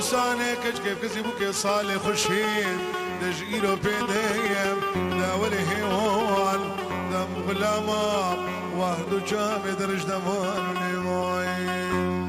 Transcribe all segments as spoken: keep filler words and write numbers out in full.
سانك كيف كذبك صالح خشين دجيرو بيديم داولي هيوان دم غلاما واهدو جامد رجدمان نمايم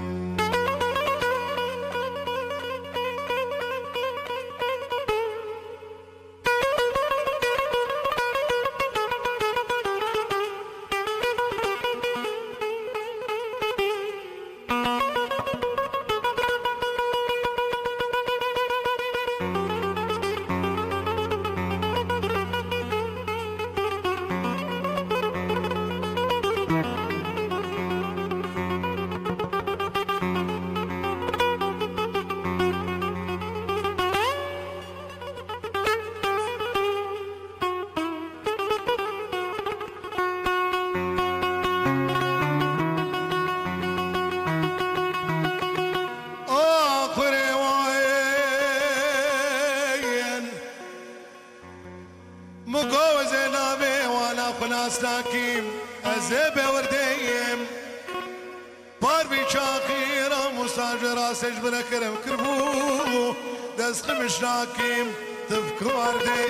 ناكيم أزبه ورديم باربي شاخيرة مساجرة سجبنا كرم كربو دسخ مش ناكيم تفكو وردي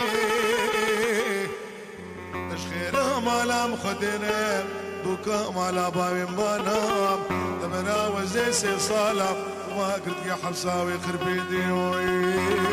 تشخيرة مالا مخدنا دوكا مالا بابي مبانا دمنا وزي سي صالة وما قلت يا حمساوي خربي ديوي